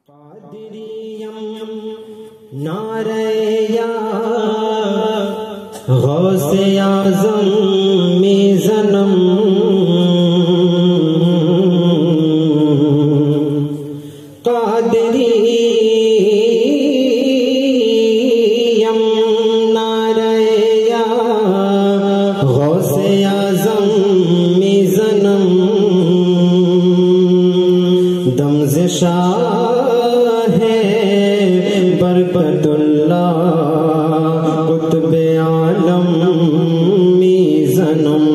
कादिरियम नारया गौसे आज़म में जन्म कादिरियम नारया गौसे आज़म में जन्म दमज़शा बरकतुल्लाह कुतुबे आलम में जन्म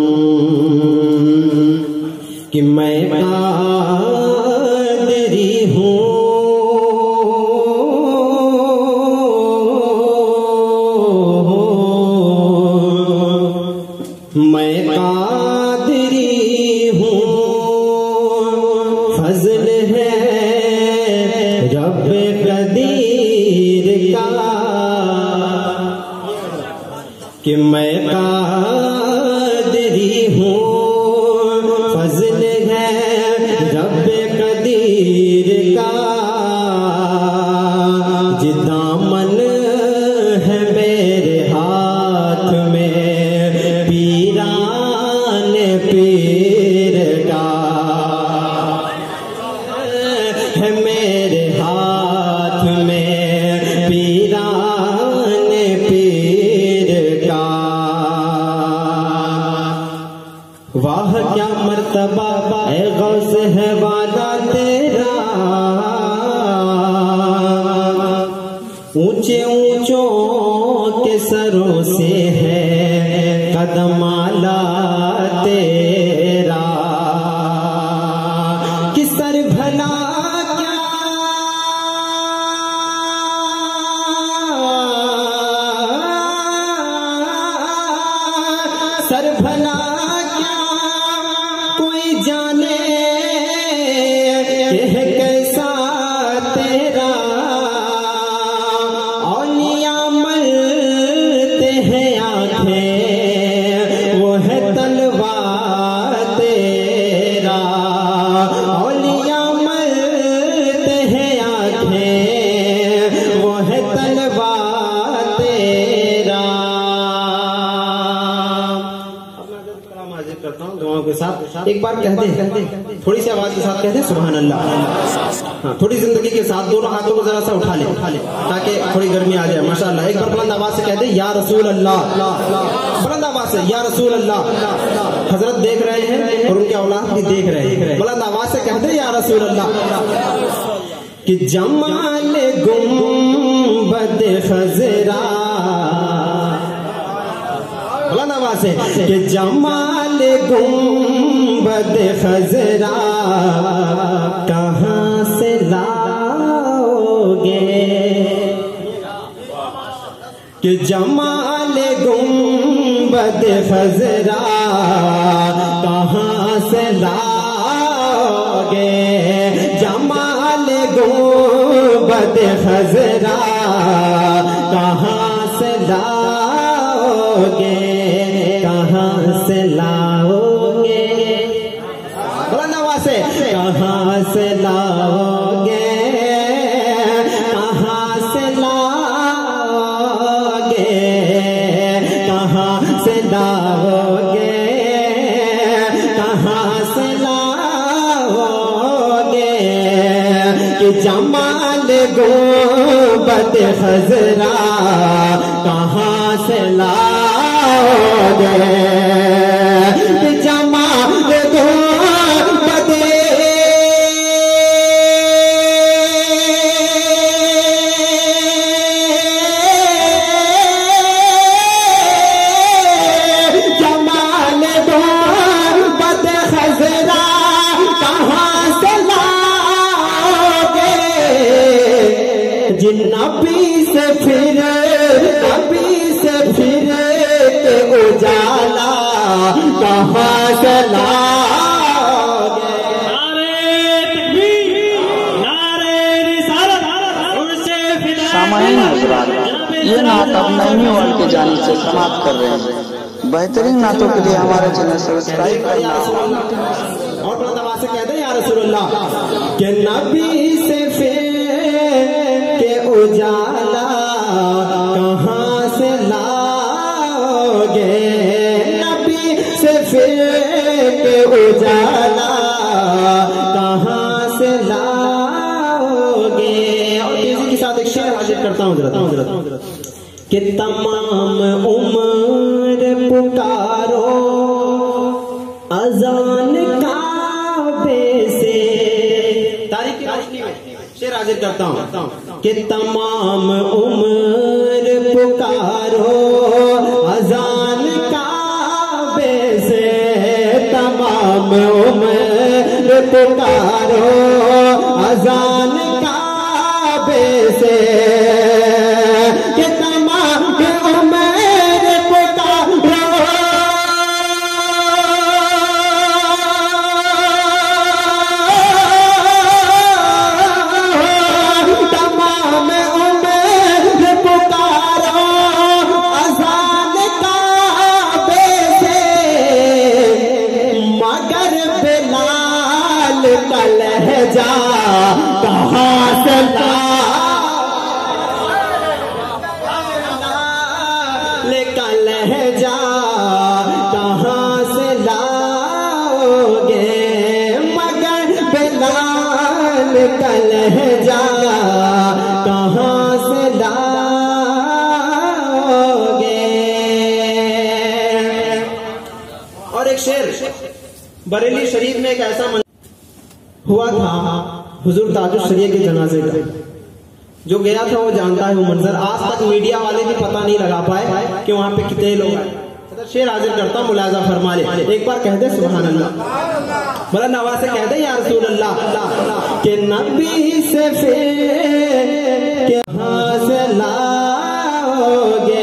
कि मैं कादरी हूँ मैं कादरी हूँ फजल है रब कदीर कि मैं कादरी हूँ फजल है रब कदीर का जिदामन है मेरे हाथ में पीरान पीर का है मेरे हाथ में पीरान पीर का। वाह क्या मर्तबा है गौस है वादा तेरा ऊंचे ऊंचों के सरों से है कदम आला तेरा कि सर भला सर भला क्या कोई जाने कि है कैसा तेरा औलिया मरते हैं आंखें वो है तलवार तेरा औलिया मरते हैं आंखें वो है तलवार तेरा। करता हूँ दुआओं के साथ एक बार कहते थोड़ी सी आवाज के साथ कहते सुभान अल्लाह। हाँ, थोड़ी जिंदगी के साथ दोनों हाथों को जरा सा उठा ले ताकि थोड़ी गर्मी आ जाए माशाअल्लाह। एक बार बुलंद आवाज से कहते या रसूल अल्लाह, बुलंद आवाज से या रसूल अल्लाह। हजरत देख रहे हैं और उनके औलाद भी देख रहे हैं, बुलंद आवाज से कहते या रसूल अल्लाह कि जमाल गुंबद खजरा बुलंद आवाज से कि जमाल गुंबद खजरा कहाँ से लाओगे कि जमाल गुंबद खजरा कहाँ से लाओगे जमाल गुंबद खजरा कहाँ से लाओगे कहाँ से लाओगे बुलंद आवाज से कहाँ से लाओगे कहाँ से लाओगे कहाँ से लाओगे कहाँ से लाओगे कि जमाल गुंबद खजरा कहाँ से लाओगे जमाल गुंबद जमाल गुंबद खजरा कहाँ से लाओगे जिन नबी से फिर के उजाला कहाँ से लाओगे। सामान्य हज़रात, ये नात अब नईमी वर्ल्ड की जानिब से समाप्त कर रहे हैं। बेहतरीन नातों के लिए हमारे चैनल सब्सक्राइब करना और से कहते हैं या रसूलुल्लाह के नबी से फिर हूँ हजरत कि तमाम उम्र पुकारो अजान काबे से। तारीख की रोशनी में शेर हाजिर करता हूँ कि तमाम उम्र पुकारो अजान काबे से, तमाम उम्र पुकारो अजान काबे से, कि तमाम उम्र पुकारो तमाम उम्र पुकारो अजान काबे से, मगर बिलाल का लहजा कहाँ से का लहजा कहाँ से लाओगे, मगर बिलाल का लहजा कहाँ से लाओगे। और एक शेर बरेली शरीफ में एक ऐसा हुआ था हुजूर ताजुल शरीय के जनाजे का, जो गया था वो जानता है वो मंजर। आज तक मीडिया वाले भी पता नहीं लगा पाए कि वहां पे कितने लोग आए। शेर हाजिर करता हूं, मुलाजा फरमा ले। एक बार कह दे सुभान अल्लाह, बुलंद आवाज से कह दे या रसूल अल्लाह, कि नबी से फिर कहां से लाओगे,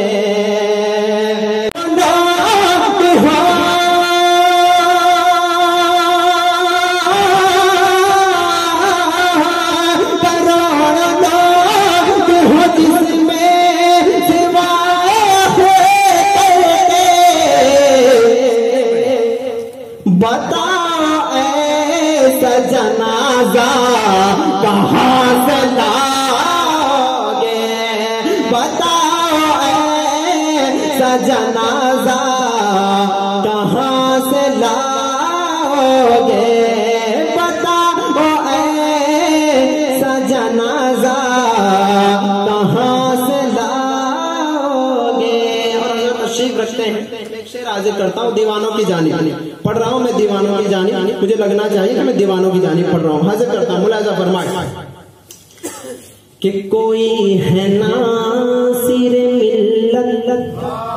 बताओ ऐसा जनाजा कहाँ से लाओगे, बताओ ऐसा जनाजा कहाँ से लाओगे, बताओ ऐसा जनाजा कहाँ से लाओगे। और अगर तशरीफ रखते हैं एक शेर हाजिर करता हूँ दीवानों की जानिब पढ़ रहा हूँ मैं, दीवानों की जानिब मुझे लगना चाहिए कि मैं दीवानों की जानिब पढ़ रहा हूँ। हाजिर करता हूँ, मुलाजा फरमाए कि कोई है नासिर मिल्लत,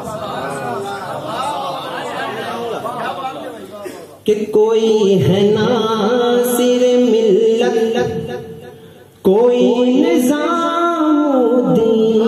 कि कोई है नासिर मिल्लत, कोई निज़ामुद्दीन।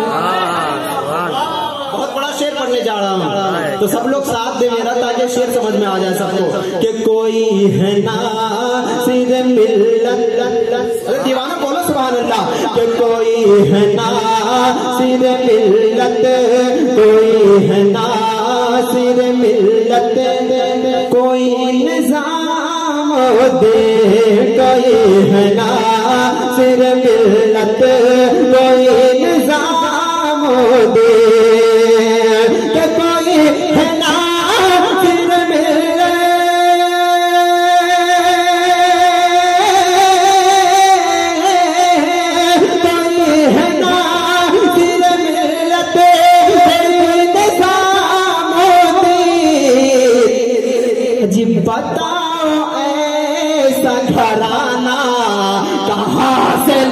बहुत बड़ा शेर पढ़ने जा रहा हूँ, तो सब लोग साथ दे मेरा ताकि शेर समझ में आ जाए सबको। कि कोई है नासिर मिल्लत, अरे दीवाना बोलो सुभान अल्लाह। कि कोई है नासिर मिल्लत, कोई है नासिर मिल्लत, कोई निज़ामुद्दीन, कोई है नासिर मिल्लत, कोई निज़ामुद्दीन, कि कोई है नासिर मिल्लत, कोई है नासिर मिल्लत, कोई निज़ामुद्दीन। जी बताओ ऐसा घराना कहाँ से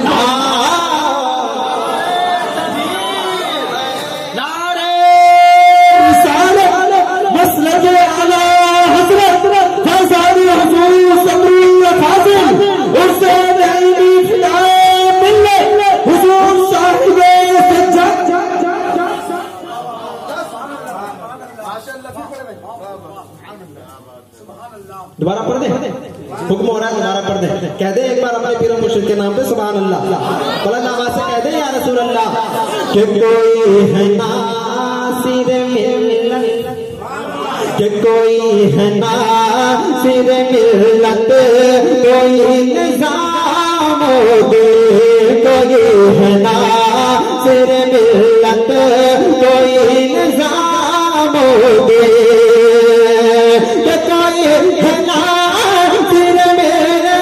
दोबारा पढ़ दे, हुक्म हो रहा है दोबारा पढ़ दे। कह दे एक बार अपने पीर मुर्शिद के नाम पे सुभान अल्लाह, बुलंद आवाज से कह दे या रसूल अल्लाह। कि कोई है नासिर मिल्लत, कि कोई है नासिर मिल्लत, कोई निज़ामुद्दीन, कोई है नासिर मिल्लत, कोई निज़ामुद्दीन, कि कोई है नासिर मिल्लत,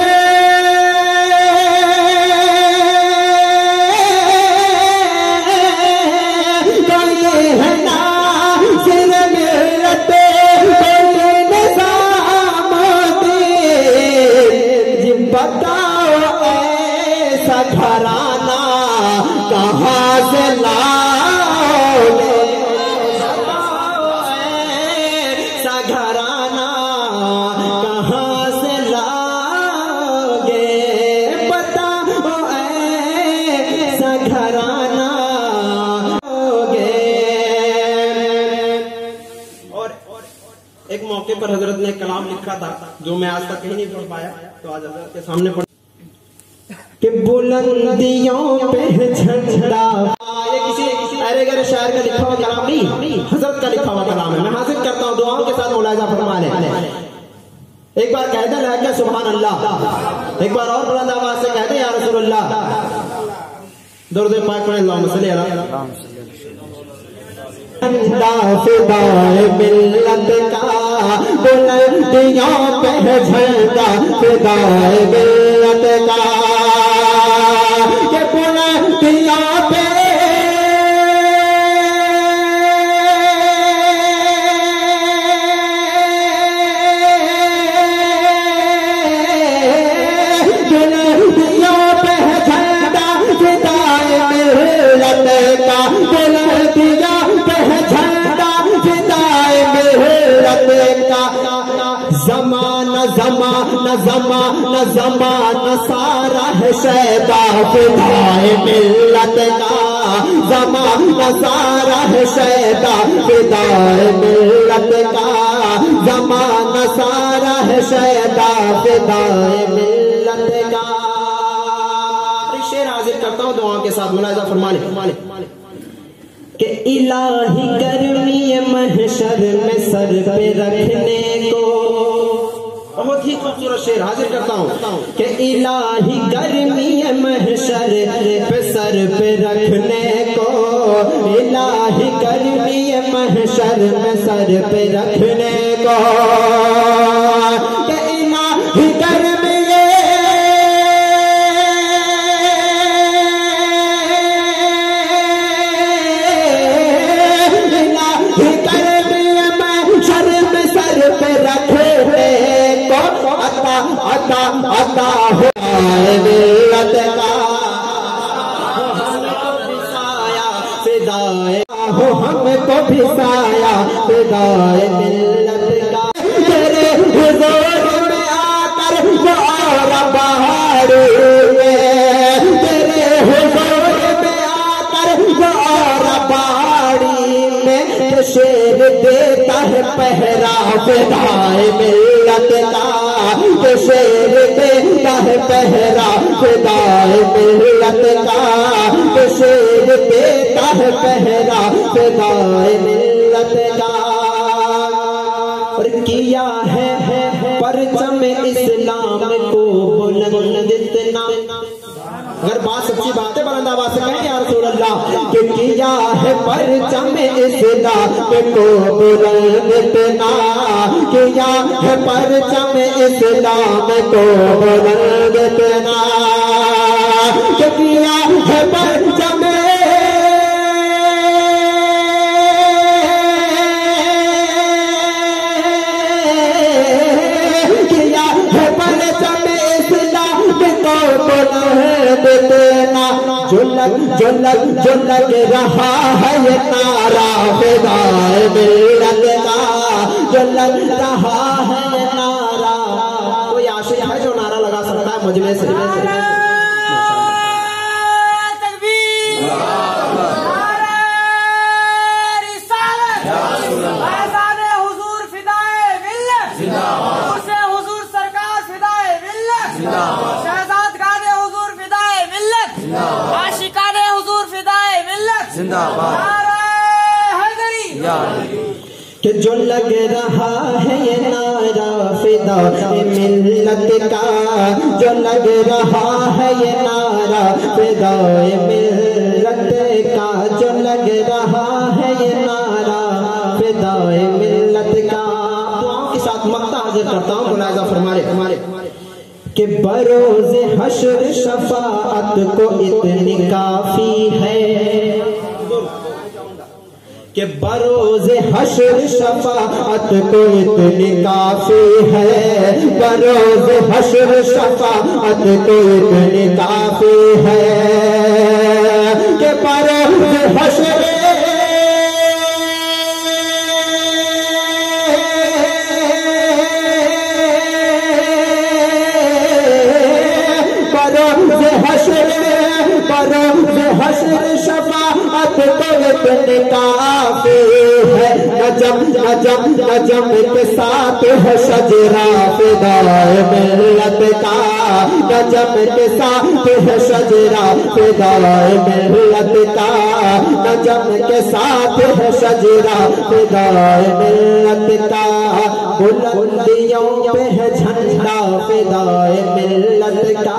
एक मौके पर हजरत ने कलाम लिखा था जो मैं आज तक कहीं नहीं पढ़ पाया, तो आज हजरत के सामने पढ़ कि बुलंदियों पे झंडा। ये किसी अरे गरे शायर का लिखा हुआ कलाम नहीं, हजरत का लिखा हुआ कलाम है। मैं हासिल करता हूँ दुआओं के साथ मुलाजा फरमा ले। एक बार कहते लगे सुभान अल्लाह, एक बार और बुलंद आवाज से कहते या रसूलुल्लाह। दरूद पाक पढ़े अल्लाहुम्मा सल्ली अला फिदाए मिल्लत का, बुलंदियों पे झंडा फिदाए मिल्लत का, ये बुलंदियों पे ज़माना सारा है शैदा फिदाए मिल्लत का, ज़माना सारा है शैदा फिदाए मिल्लत का, ज़माना सारा है शैदा फिदाए मिल्लत का। शेर हाजिर करता हूँ दुआ के साथ मुलाजा फरमा ले कि इलाही गर्मी महशर में सर पे रखने को, बहुत ही खूबसूरत शेर हाजिर करता हूँ कि इलाही गर्मी महशर पे सर पे रखने को, इलाही गर्मी महशर में सर पे रखने को, कि इलाही गर्मी अता हो मिल्लत का, फिदाए हो हमको भी साया फिदाए मिल्लत का। तेरे हुजूर में आकर वो और बहारी में, तेरे हुजूर में आकर वो और बहारी में, शेर देता है पहरा फिदाए मिल्लत का, के शेर देता है पहरा फिदाए मिल्लत का, के शेर देता है पहरा फिदाए मिल्लत का। और किया है परचम इस्लाम को बुलंद इतना, अगर बात सच्ची बात है बुलंद आवाज से कहें या रसूल अल्लाह, कि किया है परचम इस्लाम को बुलंद इतना, किया है परचम इस्लाम को बुलंद इतना, किया है परचम जो लग रहा है ये नारा फिदाए मिल्लत का, जो लग रहा है ये नारा। कोई आशिक है जो नारा लगा सकता है मुझमें से? कि जो लग रहा है ये नारा फिदाए मिल्लत का, जो लग रहा है ये नारा फिदाए मिल्लत का, जो लग रहा है ये नारा फिदाए मिल्लत का। दुआओं के साथ मक्ता हाजिर करता हूँ, मुलाजा फरमाए कि बरोज़े हश्र शफाअत को इतनी काफी है, कि बरोज़े हश्र शफाअत को इतनी काफी है, बरोज़े हश्र शफाअत को इतनी काफी है, कि बरोज़े हश्र हश्र शफाअत को इतनी काफी है, नजम के साथ है शजरा फिदाए मिल्लत का, नजम के साथ है शजरा फिदाए मिल्लत का, नजम के साथ है शजरा फिदाए मिल्लत का, बुलंदियों पे है झंडा फिदाए मिल्लत का,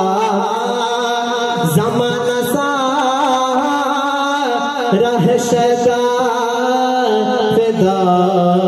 ज़माना सा रह शजा फिदा